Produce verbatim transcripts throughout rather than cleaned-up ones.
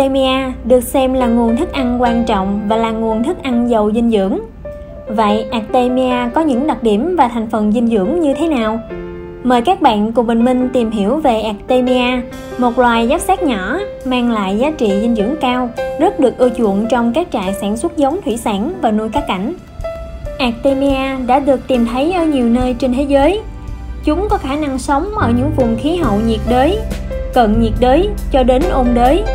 Artemia được xem là nguồn thức ăn quan trọng và là nguồn thức ăn giàu dinh dưỡng. Vậy Artemia có những đặc điểm và thành phần dinh dưỡng như thế nào? Mời các bạn cùng Bình Minh tìm hiểu về Artemia, một loài giáp xác nhỏ mang lại giá trị dinh dưỡng cao, rất được ưa chuộng trong các trại sản xuất giống thủy sản và nuôi cá cảnh. Artemia đã được tìm thấy ở nhiều nơi trên thế giới. Chúng có khả năng sống ở những vùng khí hậu nhiệt đới, cận nhiệt đới cho đến ôn đới.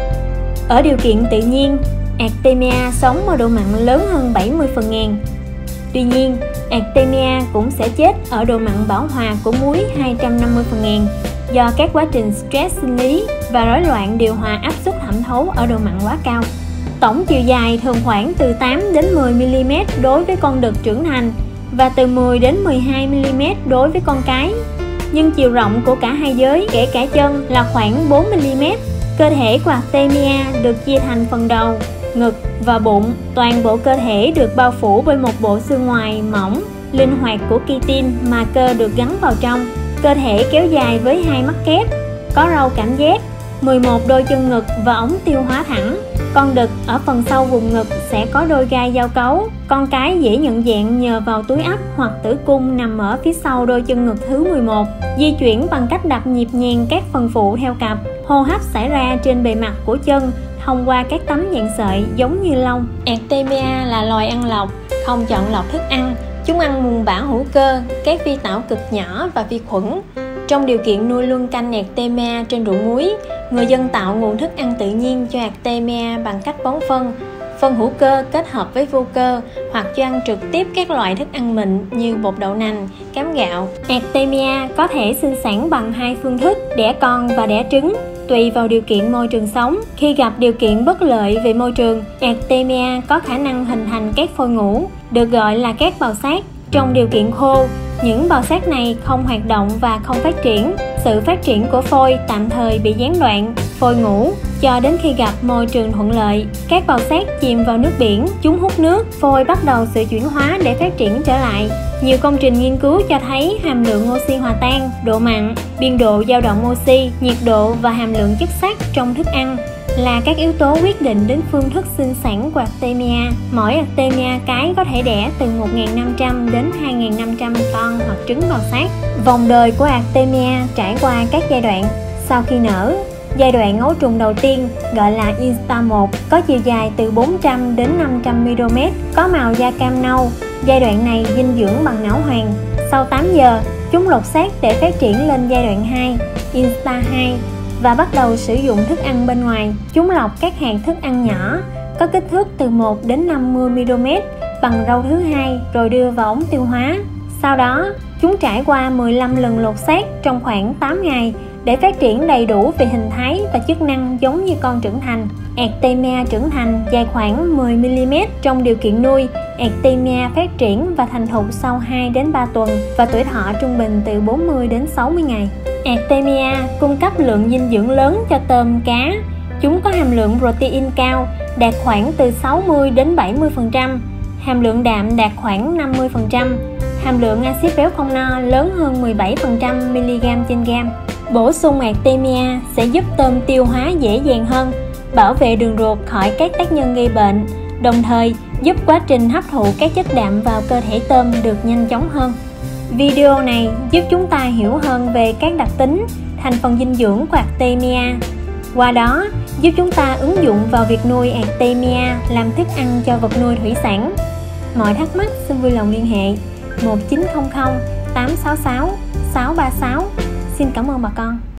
Ở điều kiện tự nhiên, Artemia sống ở độ mặn lớn hơn bảy mươi phần ngàn. Tuy nhiên, Artemia cũng sẽ chết ở độ mặn bão hòa của muối hai trăm năm mươi phần ngàn do các quá trình stress sinh lý và rối loạn điều hòa áp suất thẩm thấu ở độ mặn quá cao. Tổng chiều dài thường khoảng từ tám đến mười mi-li-mét đối với con đực trưởng thành và từ mười đến mười hai mi-li-mét đối với con cái. Nhưng chiều rộng của cả hai giới, kể cả chân, là khoảng bốn mi-li-mét. Cơ thể của Artemia được chia thành phần đầu, ngực và bụng. Toàn bộ cơ thể được bao phủ bởi một bộ xương ngoài mỏng, linh hoạt của chitin mà cơ được gắn vào trong. Cơ thể kéo dài với hai mắt kép, có râu cảm giác, mười một đôi chân ngực và ống tiêu hóa thẳng. Con đực ở phần sau vùng ngực sẽ có đôi gai giao cấu. Con cái dễ nhận dạng nhờ vào túi ấp hoặc tử cung nằm ở phía sau đôi chân ngực thứ mười một. Di chuyển bằng cách đặt nhịp nhàng các phần phụ theo cặp. Hô hấp xảy ra trên bề mặt của chân thông qua các tấm dạng sợi giống như lông. Artemia là loài ăn lọc, không chọn lọc thức ăn. Chúng ăn mùn bã hữu cơ, các vi tạo cực nhỏ và vi khuẩn. Trong điều kiện nuôi luân canh Artemia trên ruộng muối, người dân tạo nguồn thức ăn tự nhiên cho Artemia bằng cách bón phân, phân hữu cơ kết hợp với vô cơ, hoặc cho ăn trực tiếp các loại thức ăn mịn như bột đậu nành, cám gạo. Artemia có thể sinh sản bằng hai phương thức, đẻ con và đẻ trứng, tùy vào điều kiện môi trường sống. Khi gặp điều kiện bất lợi về môi trường, Artemia có khả năng hình thành các phôi ngủ, được gọi là các bào xác. Trong điều kiện khô, những bào xác này không hoạt động và không phát triển. Sự phát triển của phôi tạm thời bị gián đoạn, phôi ngủ, cho đến khi gặp môi trường thuận lợi. Các bào xác chìm vào nước biển, chúng hút nước, phôi bắt đầu sự chuyển hóa để phát triển trở lại. Nhiều công trình nghiên cứu cho thấy hàm lượng oxy hòa tan, độ mặn, biên độ dao động oxy, nhiệt độ và hàm lượng chất sắt trong thức ăn là các yếu tố quyết định đến phương thức sinh sản của Artemia. Mỗi Artemia cái có thể đẻ từ một nghìn năm trăm đến hai nghìn năm trăm con hoặc trứng bào xác. Vòng đời của Artemia trải qua các giai đoạn. Sau khi nở, giai đoạn ấu trùng đầu tiên gọi là Instar một có chiều dài từ bốn trăm đến năm trăm mi-li-mét, có màu da cam nâu. Giai đoạn này dinh dưỡng bằng não hoàng. Sau tám giờ, chúng lột xác để phát triển lên giai đoạn hai, Instar hai, và bắt đầu sử dụng thức ăn bên ngoài. Chúng lọc các hạt thức ăn nhỏ có kích thước từ một đến năm mươi mi-li-mét bằng râu thứ hai rồi đưa vào ống tiêu hóa. Sau đó, chúng trải qua mười lăm lần lột xác trong khoảng tám ngày để phát triển đầy đủ về hình thái và chức năng giống như con trưởng thành. Artemia trưởng thành dài khoảng mười mi-li-mét. Trong điều kiện nuôi, Artemia phát triển và thành thục sau hai đến ba tuần và tuổi thọ trung bình từ bốn mươi đến sáu mươi ngày. Artemia cung cấp lượng dinh dưỡng lớn cho tôm, cá. Chúng có hàm lượng protein cao, đạt khoảng từ sáu mươi đến bảy mươi phần trăm, hàm lượng đạm đạt khoảng năm mươi phần trăm, hàm lượng axit béo không no lớn hơn mười bảy phần trăm mg trên gam. Bổ sung Artemia sẽ giúp tôm tiêu hóa dễ dàng hơn, bảo vệ đường ruột khỏi các tác nhân gây bệnh, đồng thời giúp quá trình hấp thụ các chất đạm vào cơ thể tôm được nhanh chóng hơn. Video này giúp chúng ta hiểu hơn về các đặc tính, thành phần dinh dưỡng của Artemia. Qua đó, giúp chúng ta ứng dụng vào việc nuôi Artemia làm thức ăn cho vật nuôi thủy sản. Mọi thắc mắc xin vui lòng liên hệ một chín không không tám sáu sáu sáu ba sáu. Xin cảm ơn bà con.